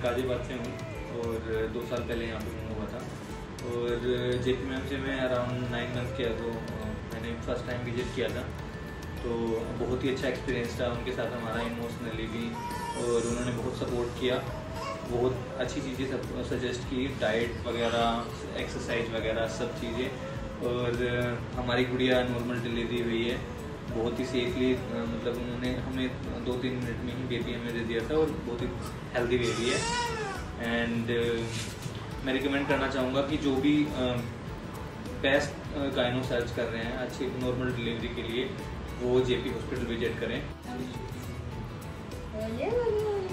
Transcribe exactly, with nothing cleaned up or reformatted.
गाजियाबाद से हूँ और दो साल पहले यहाँ पे मूव हुआ था। और जेपी मैम से मैं अराउंड नाइन मंथ किया, तो मैंने फर्स्ट टाइम विजिट किया था, तो बहुत ही अच्छा एक्सपीरियंस था उनके साथ हमारा, इमोशनली भी। और उन्होंने बहुत सपोर्ट किया, बहुत अच्छी चीज़ें सब सजेस्ट की, डाइट वगैरह, एक्सरसाइज वगैरह सब चीज़ें। और हमारी गुड़िया नॉर्मल डिलीवरी हुई है, बहुत ही सेफली, मतलब उन्होंने हमें दो तीन मिनट में ही बेबी हमें दे दिया था और बहुत ही हेल्दी बेबी है। एंड मैं रिकमेंड करना चाहूँगा कि जो भी बेस्ट गाइनो सर्च कर रहे हैं अच्छी नॉर्मल डिलीवरी के लिए, वो जेपी हॉस्पिटल विजिट करें।